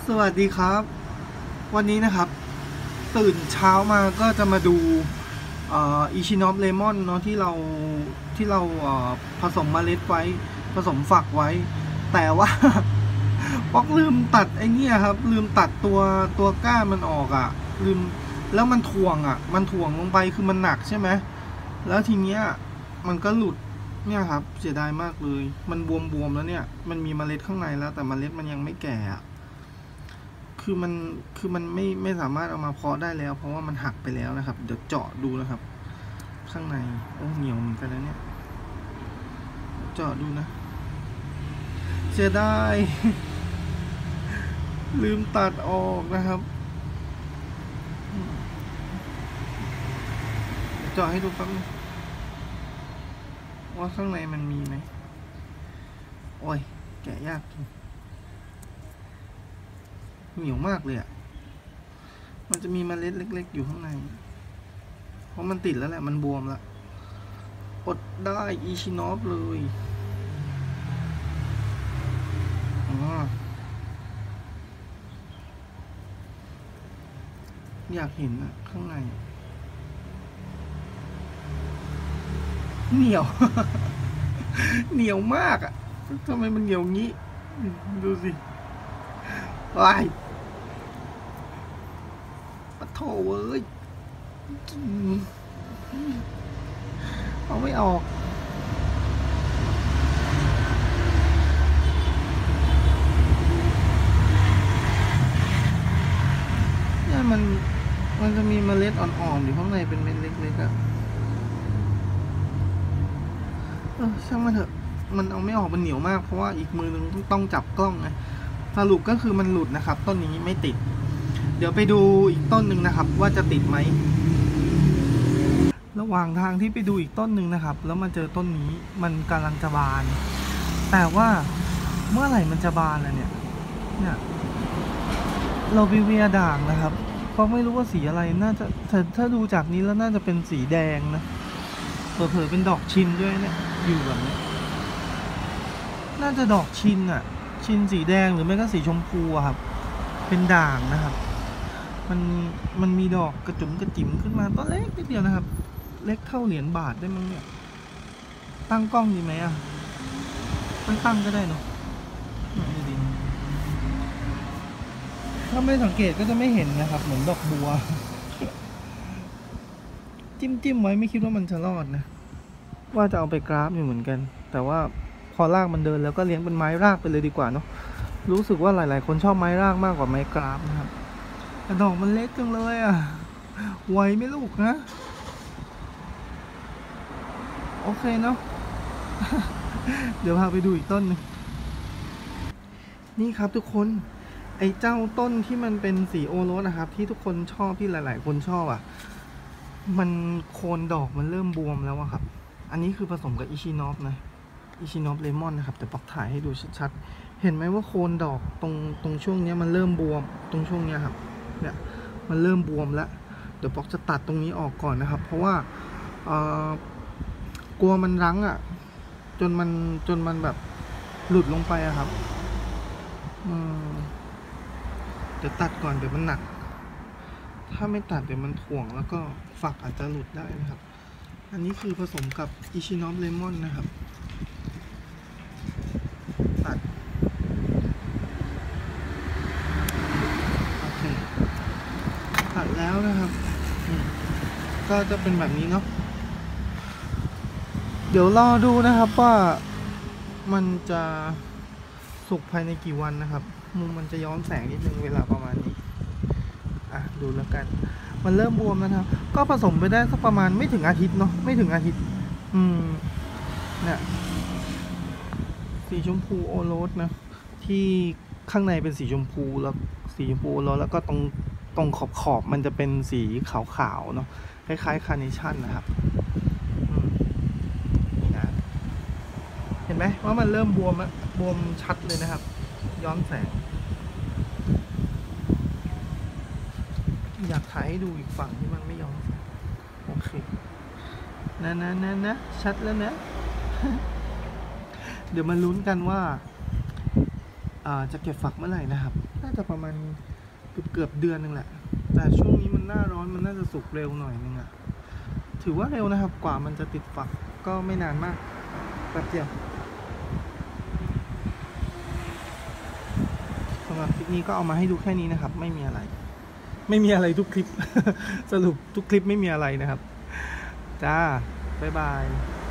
สวัสดีครับวันนี้นะครับตื่นเช้ามาก็จะมาดูอิชินอฟเลมอนเนาะที่เราผสมเมล็ดไว้ผสมฝักไว้แต่ว่า ป๊อกลืมตัดไอ้นี่ครับลืมตัดตัวก้านมันออกอ่ะลืมแล้วมันถ่วงลงไปคือมันหนักใช่ไหมแล้วทีเนี้ยมันก็หลุดเนี่ยครับเสียดายมากเลยมันบวมแล้วเนี่ยมันมีเมล็ดข้างในแล้วแต่เมล็ดมันยังไม่แก่คือมันไม่สามารถเอามาเพาะได้แล้วเพราะว่ามันหักไปแล้วนะครับเดี๋ยวเจาะดูนะครับข้างในโอ้เหนียวเหมือนกันนะเนี่ยเจาะดูนะเสียดาย ลืมตัดออกนะครับเจาะให้ดูแป๊บนึงว่าข้างในมันมีไหมโอ้ยแกะยากจริงเหนียวมากเลยอ่ะมันจะมีเมล็ดเล็กๆอยู่ข้างในเพราะมันติดแล้วแหละมันบวมแล้วอดได้อิชินอฟเลยอยากเห็นอะข้างในเหนียว เหนียวมากอะทำไมมันเหนียวงี้ดูสิวายปะโถเว้ยเอาไม่ออกเนี่ยมันจะมีเมล็ดอ่อนๆอยู่ข้างในเป็นเม็ดเล็กๆอะช่างมันเถอะมันเอาไม่ออกมันเหนียวมากเพราะว่าอีกมือนึงต้องจับกล้องไงสรุปก็คือมันหลุดนะครับต้นนี้ไม่ติดเดี๋ยวไปดูอีกต้นหนึ่งนะครับว่าจะติดไหมระหว่างทางที่ไปดูอีกต้นหนึ่งนะครับแล้วมาเจอต้นนี้มันกำลังจะบานแต่ว่าเมื่อไหร่มันจะบานล่ะเนี่ยเราไปเวียด่างนะครับเพราะไม่รู้ว่าสีอะไรน่าจะถ้าดูจากนี้แล้วน่าจะเป็นสีแดงนะเผลอๆเป็นดอกชินด้วยเนี่ยอยู่แบบนี้น่าจะดอกชินอ่ะชินสีแดงหรือไม่ก็สีชมพูอะครับเป็นด่างนะครับมันมีดอกกระจุ๋มกระจิ๋มขึ้นมาตัวเล็กนิดเดียวนะครับเล็กเท่าเหรียญบาทได้มั้งเนี่ยตั้งกล้องดีไหมอ่ะไม่ตั้งก็ได้เนาะดีถ้าไม่สังเกตก็จะไม่เห็นนะครับเหมือนดอกบัว จิ้มไว้ไม่คิดว่ามันจะรอดนะว่าจะเอาไปกราฟอยู่เหมือนกันแต่ว่าพอรากมันเดินแล้วก็เลี้ยงเป็นไม้รากไปเลยดีกว่าเนาะรู้สึกว่าหลายๆคนชอบไม้รากมากกว่าไม้กราฟนะครับแต่ดอกมันเล็กจังเลยอ่ะไหวไหมลูกนะโอเคเนาะ เดี๋ยวพาไปดูอีกต้นนึงนี่ครับทุกคนไอ้เจ้าต้นที่มันเป็นสีโอรสนะครับที่ทุกคนชอบที่หลายๆคนชอบอ่ะมันโคนดอกมันเริ่มบวมแล้วอะครับอันนี้คือผสมกับอิชินอฟนะอิชินอฟเลมอนนะครับแต่ปักถ่ายให้ดูชัดๆเห็นไหมว่าโคนดอกตรงช่วงนี้มันเริ่มบวมตรงช่วงนี้ครับเนี่ยมันเริ่มบวมแล้วเดี๋ยวป๊อกจะตัดตรงนี้ออกก่อนนะครับเพราะว่ากลัวมันรั้งอ่ะจนมันแบบหลุดลงไปอะครับเดี๋ยวตัดก่อนเดี๋ยวมันหนักถ้าไม่ตัดเดี๋ยวมันถ่วงแล้วก็ฝักอาจจะหลุดได้นะครับอันนี้คือผสมกับอิชินอฟเลมอนนะครับตัดโอเคตัดแล้วนะครับก็จะเป็นแบบนี้เนาะเดี๋ยวรอดูนะครับว่ามันจะสุกภายในกี่วันนะครับมุมมันจะย้อนแสงนิดนึงเวลาประมาณนี้ดูแล้วกันมันเริ่มบวมแล้วนะครับก็ผสมไปได้สักประมาณไม่ถึงอาทิตย์เนาะไม่ถึงอาทิตย์เนี่ยสีชมพูโอรสนะที่ข้างในเป็นสีชมพูแล้วสีชมพูโอรสแล้วก็ตรงขอบมันจะเป็นสีขาวๆเนาะคล้ายๆคาร์เนชั่นนะครับนี่นะเห็นไหมว่ามันเริ่มบวมชัดเลยนะครับย้อนแสงอยากถ่ายให้ดูอีกฝั่งที่มันไม่ย้อนแสงโอเคนะชัดแล้วนะ เดี๋ยวมาลุ้นกันว่าจะเก็บฝักเมื่อไหร่นะครับน่าจะประมาณเกือบเดือนนึงแหละแต่ช่วงนี้มันหน้าร้อนมันน่าจะสุกเร็วหน่อยนึงอะถือว่าเร็วนะครับกว่ามันจะติดฝักก็ไม่นานมากแป๊บเดียวสำหรับคลิปนี้ก็เอามาให้ดูแค่นี้นะครับไม่มีอะไรทุกคลิป สรุปทุกคลิปไม่มีอะไรนะครับจ้าบ๊ายบาย